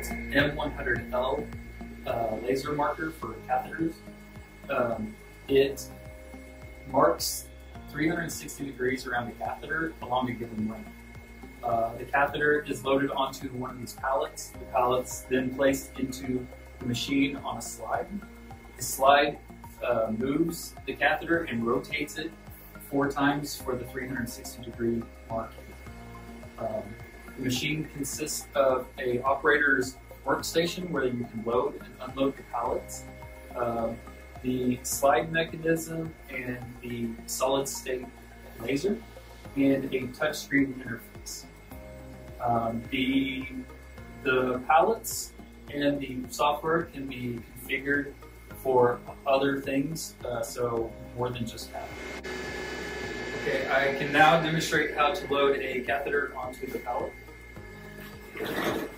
M100L laser marker for catheters. It marks 360 degrees around the catheter along a given length. The catheter is loaded onto one of these pallets. The pallet's then placed into the machine on a slide. The slide moves the catheter and rotates it 4 times for the 360 degree mark. The machine consists of a operator's workstation where you can load and unload the pallets, the slide mechanism and the solid state laser, and a touchscreen interface. The pallets and the software can be configured for other things, so more than just catheter. Okay, I can now demonstrate how to load a catheter onto the pallet.